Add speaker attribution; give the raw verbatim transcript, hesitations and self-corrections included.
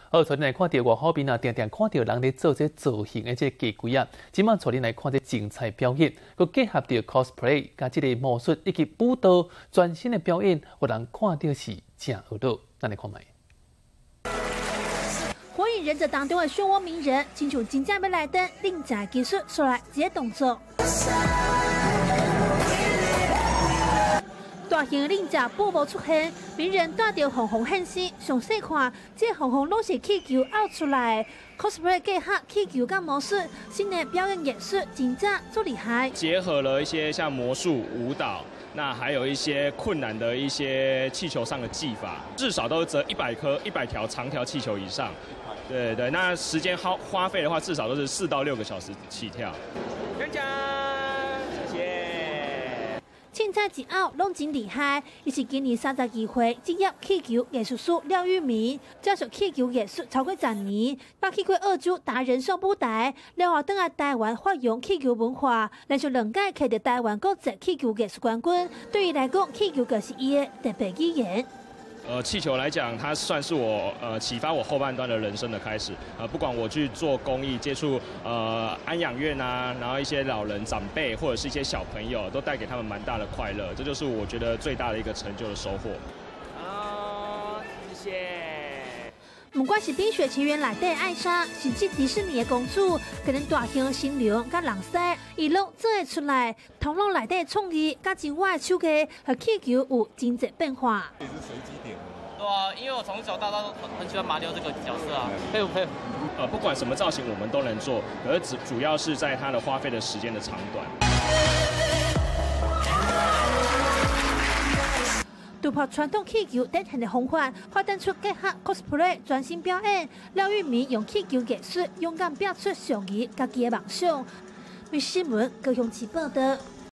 Speaker 1: 好，带恁来看到外口边啊，定定看到人咧做这造型的这假鬼啊。今晚带恁来看这精彩表演，佮结合着 cosplay 加这个魔术以及舞蹈，全新的表演，互人看到是真学到。咱来看卖。
Speaker 2: 火影忍者当中的漩涡鸣人，亲像真正要来登另一技术所来一个动作。大型的忍者步步出现，鸣人带着红红现身。详细看，这红红拢是气球凹出来的。cosplay 结合气球跟魔术，新的表演艺术真正足厉害。
Speaker 3: 结合了一些像魔术、舞蹈。 那还有一些困难的一些气球上的技法，至少都折一百颗、一百条长条气球以上。对对，那时间花花费的话，至少都是四到六个小时起跳。奖奖，谢谢。
Speaker 2: 凊彩一拗拢真厉害，伊是今年三十二岁职业气球艺术师廖玉明，教授气球艺术超过十年，捌去过澳洲达人上舞台，了后倒来台湾发扬气球文化，连续两届摕到台湾国际气球艺术冠军。对伊来讲，气球就是伊的特别语言。
Speaker 3: 呃，气球来讲，它算是我呃启发我后半段的人生的开始。呃，不管我去做公益，接触呃安养院啊，然后一些老人长辈或者是一些小朋友，都带给他们蛮大的快乐。这就是我觉得最大的一个成就的收获。好，谢谢。
Speaker 2: 不管是《冰雪奇缘》内底艾莎，甚至迪士尼的公主，跟恁大型新娘甲人狮，伊拢做会出来。头脑内底创意，甲真我的手艺和气球有真侪变化。
Speaker 4: 也是随机点的。
Speaker 5: 对啊，因为我从小到大都很很喜欢马里奥这个角色啊，佩服佩服。
Speaker 3: 呃，不管什么造型我们都能做，可是主主要是在它的花费的时间的长短。
Speaker 2: 突破传统气球底下的方法，发展出结合 cosplay 全新表演。廖玉明用气球艺术勇敢表出属于家己的梦想。为新闻高雄市报道。